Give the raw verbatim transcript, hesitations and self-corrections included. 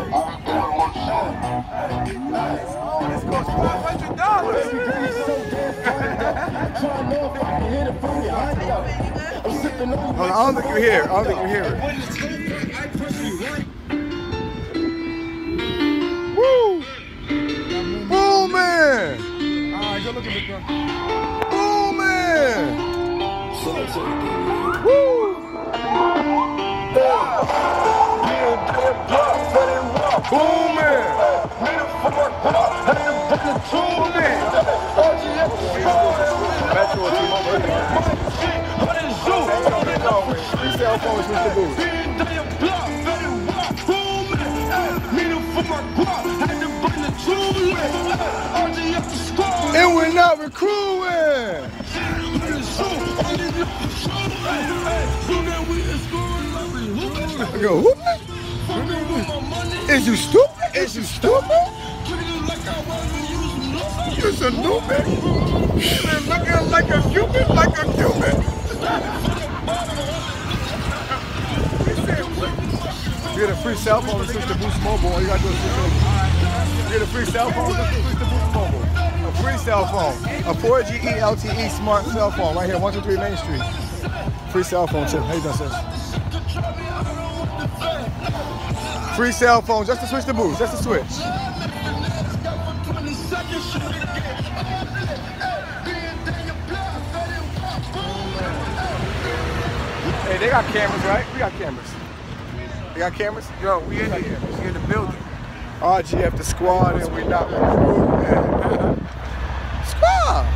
This costs four hundred dollars. Hold on, I don't think you hear it. I don't think you hear it. Woo! Boomin! Alright, go look at me, bro. Boomin! Woo! Boomin! Boomin! Metro or T-Mobile. Three cell phones with the booth. And we're not recruiting. Yo, whooping? Is you stupid? Is you stupid? You're so stupid. You're looking like a Cuban, like a Cuban. You get a free cell phone to switch to Boost Mobile. All you gotta do is switch to You get a free cell phone to switch to Boost Mobile. A free cell phone. A four G E L T E smart cell phone right here, one two three Main Street. Free cell phone too. How you doing, sis? Free cell phone just to switch to Boost, just to switch. Hey, they got cameras, right? We got cameras. They got cameras? Yo, we in here. We in the building. R G F the squad and we not recruiting.